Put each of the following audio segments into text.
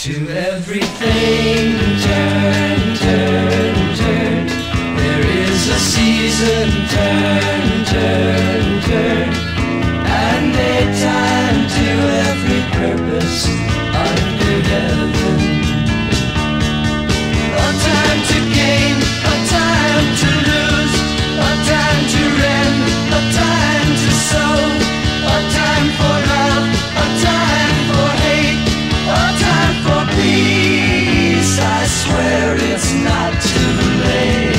To everything, turn, turn, turn. There is a season, turn, turn, turn. And a time to every purpose under heaven. A time to gain, a time to lose, a time to rend, a time to sow, a time for love, a time for hate, a time for peace. I swear it's not too late.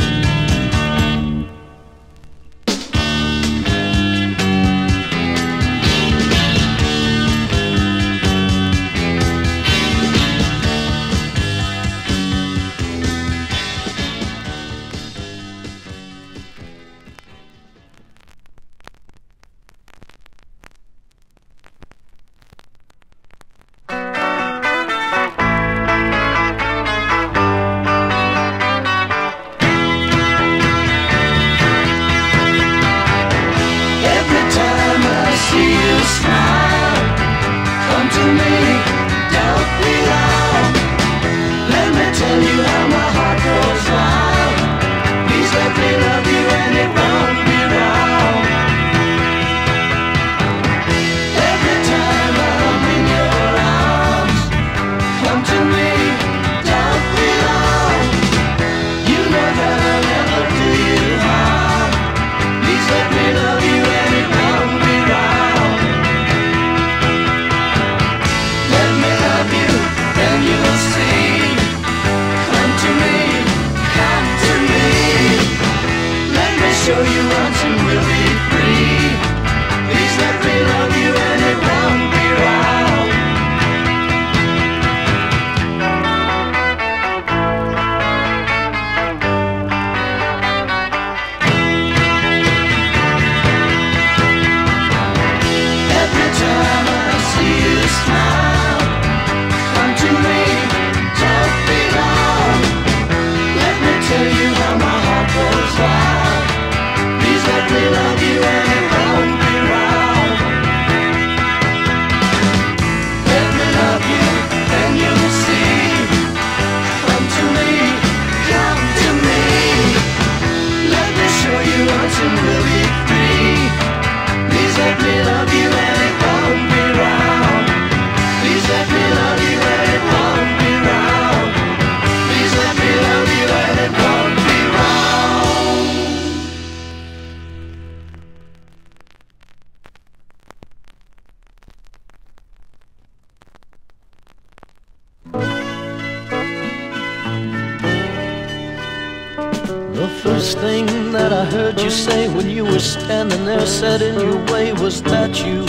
first thing that I heard you say when you were standing there set in your way was that you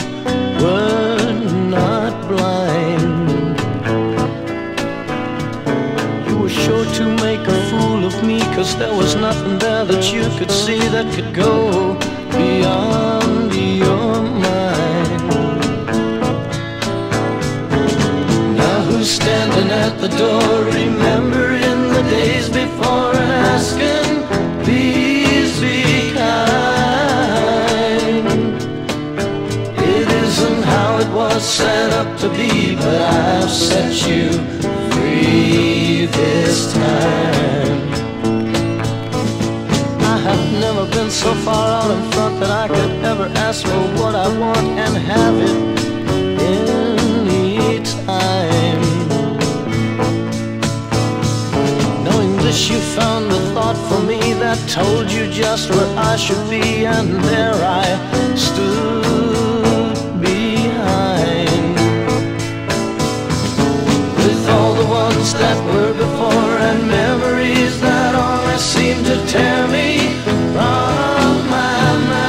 were not blind. You were sure to make a fool of me, 'cause there was nothing there that you could see that could go beyond your mind. Now who's standing at the door, remembering the days before and asking, please be kind? It isn't how it was set up to be, but I've set you free this time. I have never been so far out in front that I could ever ask for what I want and have it any time. Knowing this, you found a thought for me that told you just where I should be, and there I stood behind. With all the ones that were before and memories that always seem to tear me from my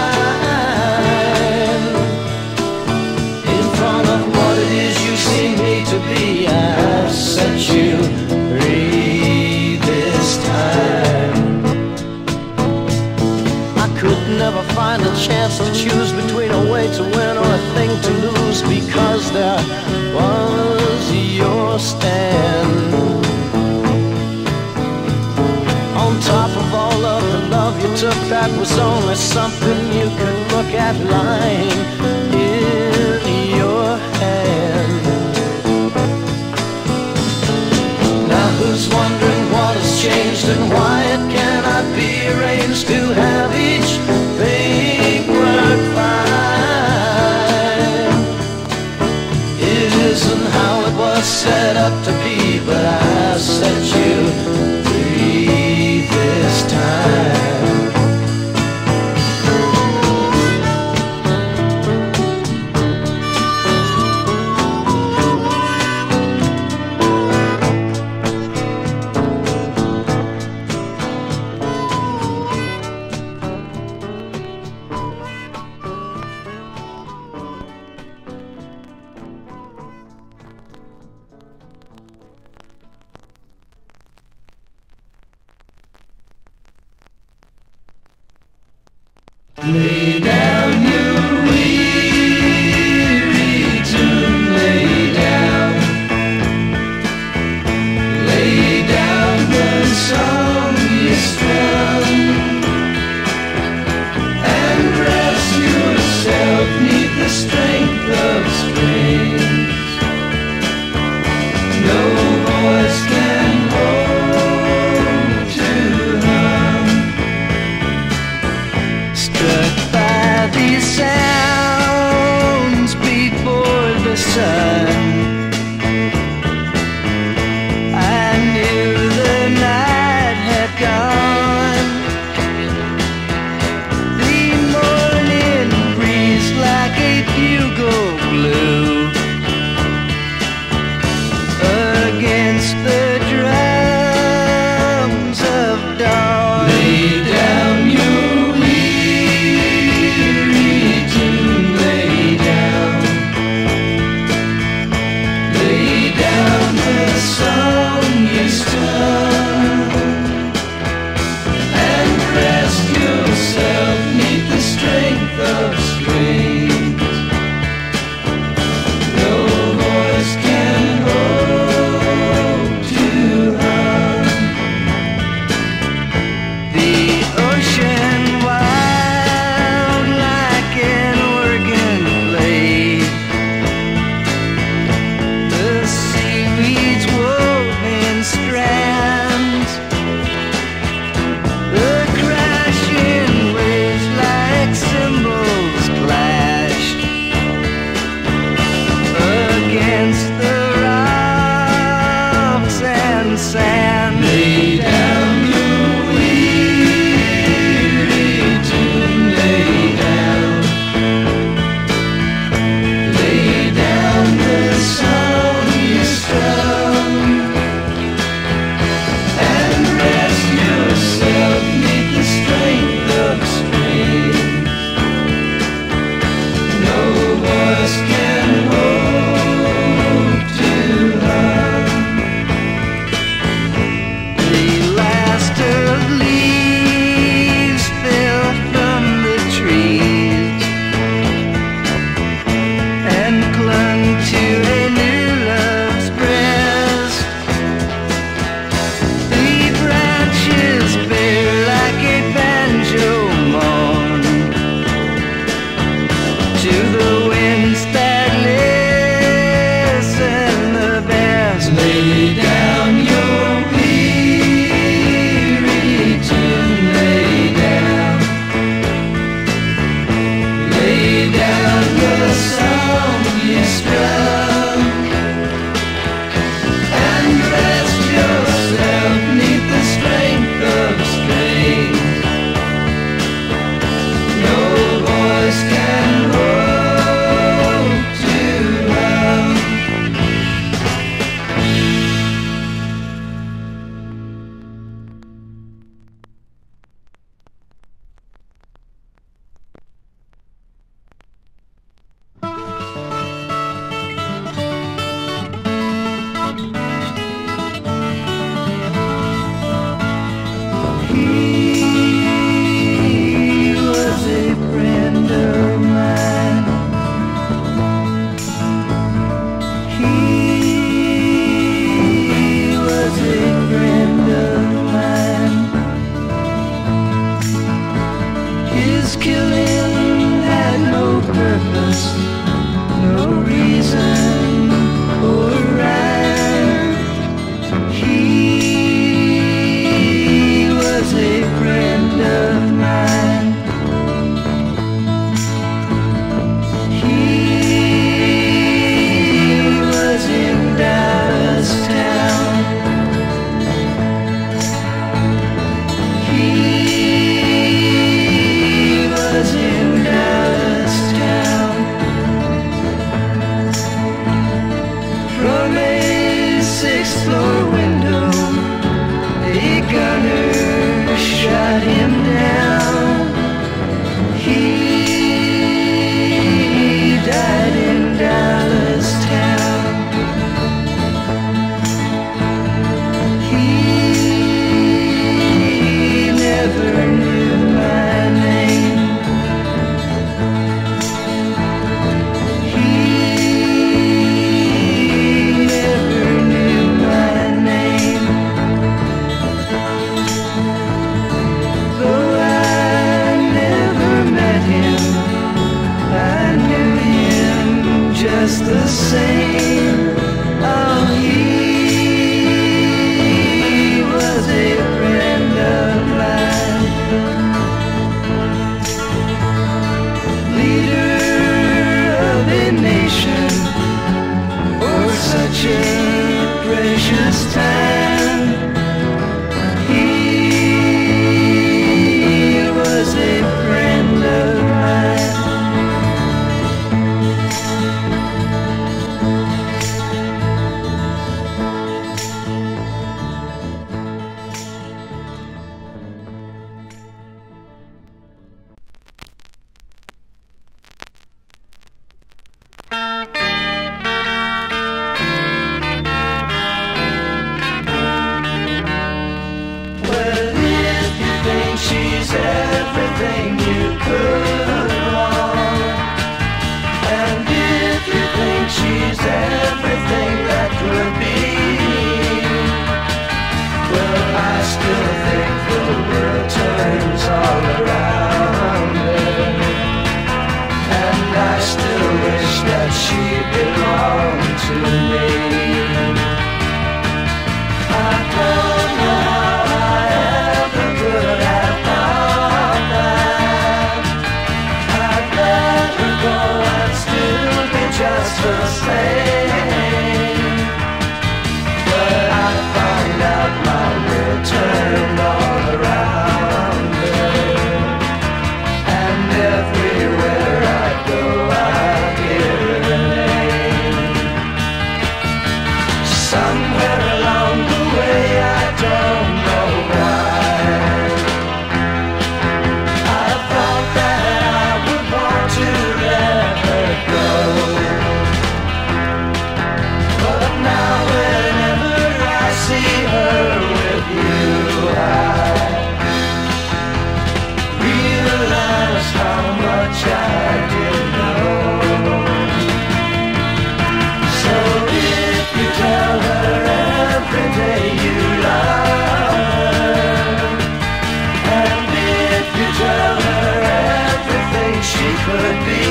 mind. In front of what it is you see me to be, I've set you free this time. I could never find a chance to choose between a way to win or a thing to lose, because there was your stand. On top of all of the love you took, that was only something you could look at lying in your hand. changed and why it cannot be arranged to have each thing work fine. It isn't how it was set up to be, but I set you free this time. Lay down your weary tune, lay down. Lay down the song you strum, and rest yourself 'neath the strength of strings. No voice can hope to hum. Struck by these sounds before the sun, I knew the night had gone. The morning breeze like a bugle blew against the drums of dawn. Lay down your to floor window, a gunner shot him down. He died in Dallas town. He never knew my name. He never knew my name. Though I never met him, I knew him just the same. Oh, he was a friend of mine. Leader of a nation for such a precious time. He was a friend of mine. Well, if you think she's everything you could want, and if you think she's everything that could be, well, I still think the world turns all around her, and I still wish that she belonged to me. I don't know how I ever could have thought that I'd let her go and still be just the same. But I found out my world turned all around her, and everywhere I go I hear her name. Somewhere along the way, I don't know why, I thought that I would want to let her go. But now whenever I see her with you, I realize how much I didn't know. So if you tell her every day you love her, and if you tell her everything she could be,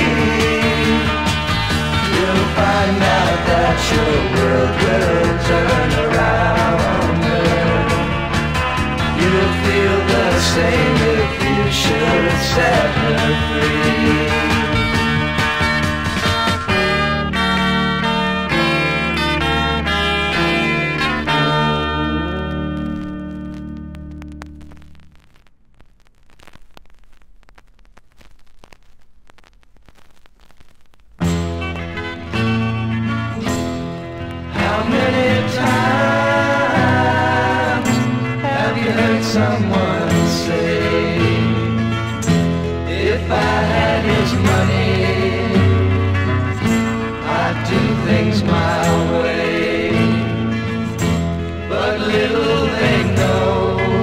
you'll find out that your world will turn around her. You'll feel the same if you should set her free. How many times have you heard someone say, if I had his money, I'd do things my way? But little they know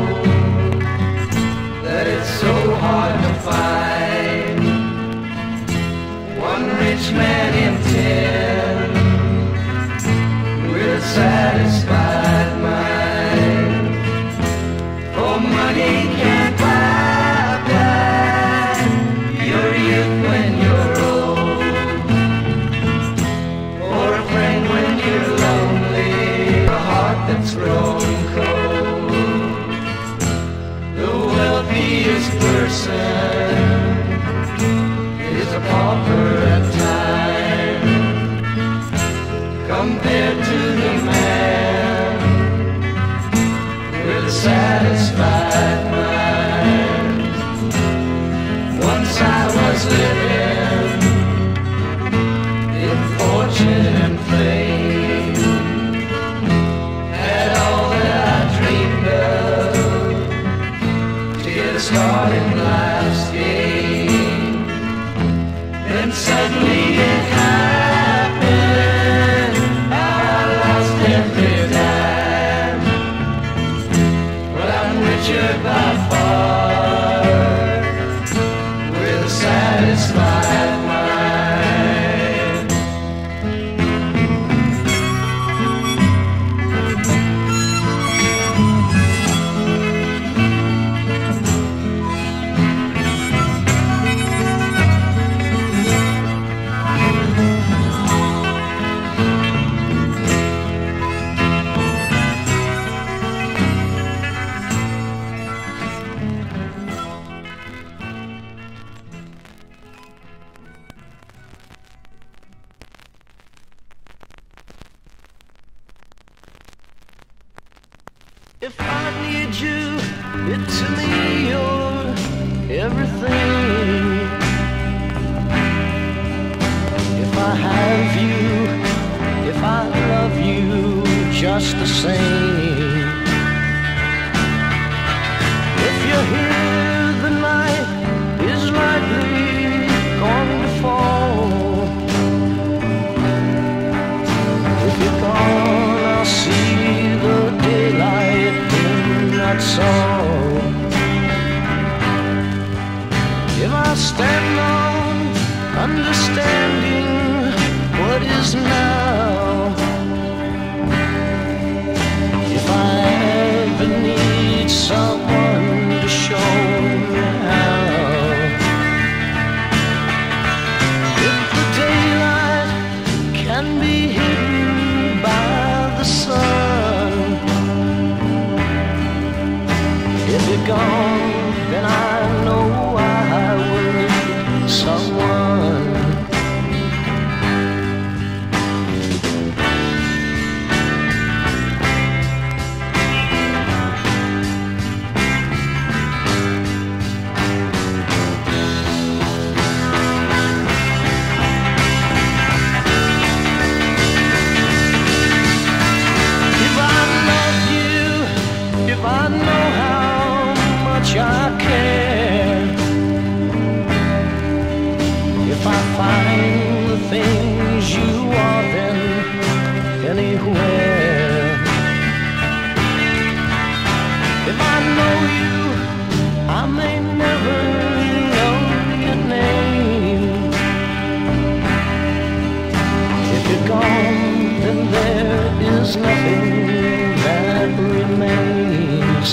that it's so hard to find one rich man in 10 with a satisfied mind. For money can't buy back your youth when you're old, or a friend when you're lonely, a heart that's grown cold. The wealthiest person is a pauper at times, compared to the man with a satisfied mind. Once I was living in fortune and fame, If I need you, it's me, you're everything. If I have you, if I love you just the same. If you're here, the night is likely going to fall. If you're gone, I'll see the daylight, and that's all. If I stand on understanding what is now, if I ever need someone to show me how, if the daylight can be hidden by the sun, if you're gone, then I know I will need someone. If I know how much I care, if I find the things you are, then anywhere. If I know you, I may never know your name. If you're gone, then there is nothing that remains.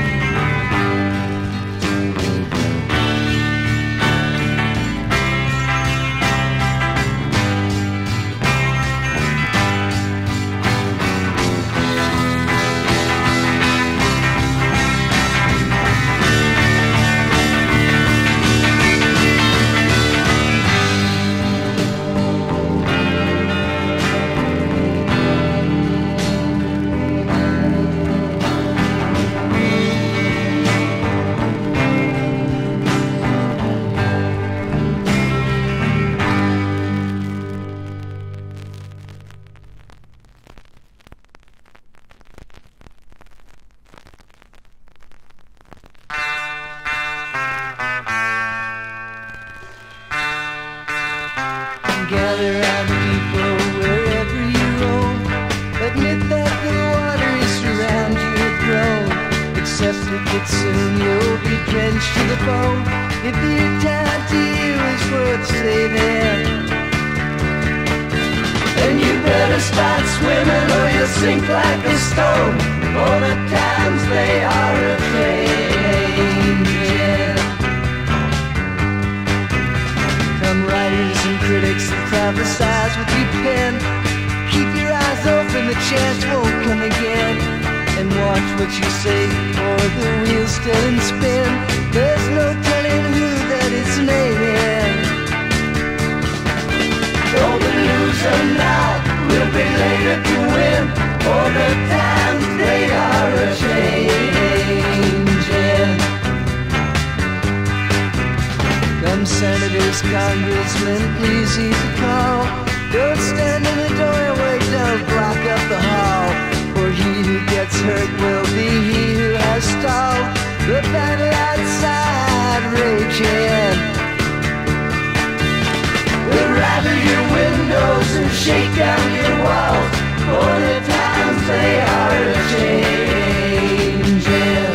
Gather round people wherever you roam. Admit that the water is around you had grown. Accept it that soon you'll be drenched to the bone. If your time to you is worth saving, then you better start swimming or you'll sink like a stone. For the times they are a-changing. Come writers and critics that prophesize with your pen. Keep your eyes open, the chance won't come again. And watch what you say, or the wheels still in spin. There's no telling who that is naming. Though the loser now will be later to win. For the times they are a-changing. Come senators, congressmen, please heed the call. Don't stand in the doorway, don't block up the hall. For he who gets hurt will be he who has stalled the battle outside raging. We'll rattle your windows and shake down your walls. For the times they are a-changing.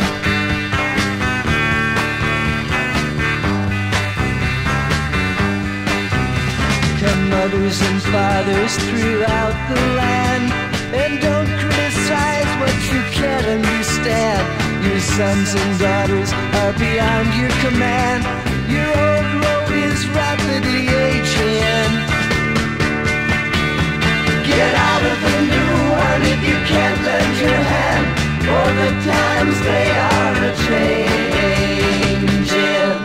Mothers and fathers throughout the land, and don't criticize what you can't understand. Your sons and daughters are beyond your command. Your old road is rapidly aging. Get out of the new one if you can't lend your hand. For the times they are a-changing.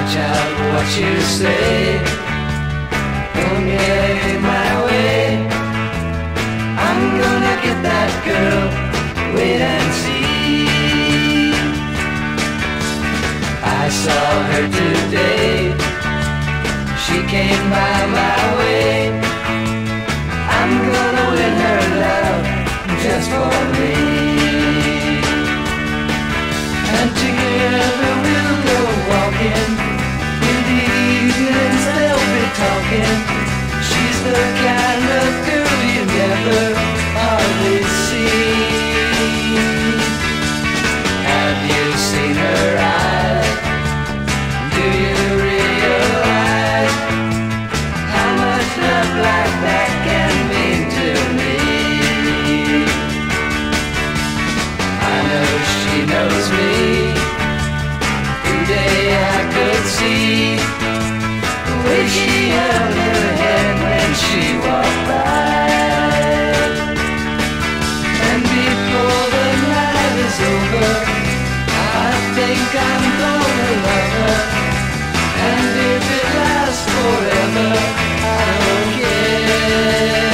watch out what you say. Don't get in my way. I'm gonna get that girl, wait and see. I saw her today, she came by my way. I'm gonna win her love just for me. And together we'll go walking, in the evenings they'll be talking. She's the kind of girl you never hardly see. Have you seen her eyes? Do you realize how much love like that can mean to me? I know she knows me. Today I could see the way she held her head when she walked by. And before the night is over, I think I'm gonna love her. And if it lasts forever, I don't care.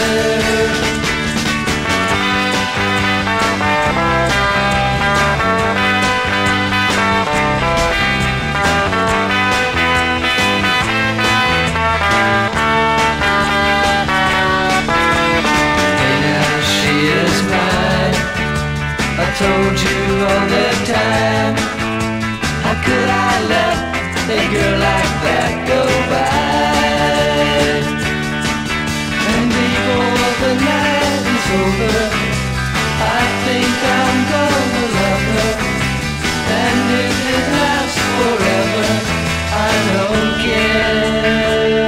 I told you all the time, how could I let a girl like that go by? And before the night is over, I think I'm gonna love her. And if it lasts forever, I don't care.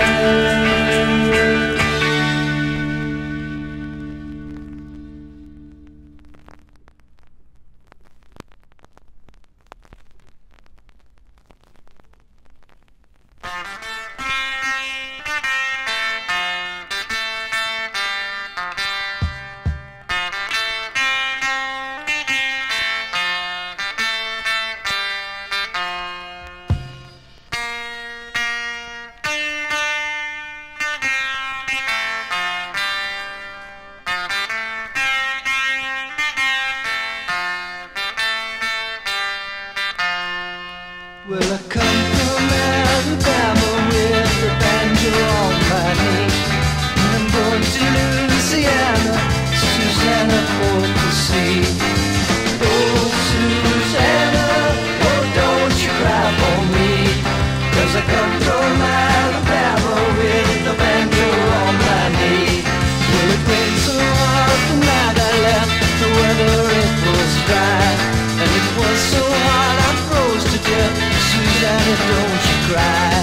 Well, I come from Alabama with the banjo on my knee. And I'm going to Louisiana, Susanna, for to see. Oh, Susanna, oh, don't you cry for me. 'Cause I come from Alabama with the banjo on my knee. Well, it rained so hard the night I left, the weather it was dry. And it was so hard I froze to death. Susanna, don't you cry.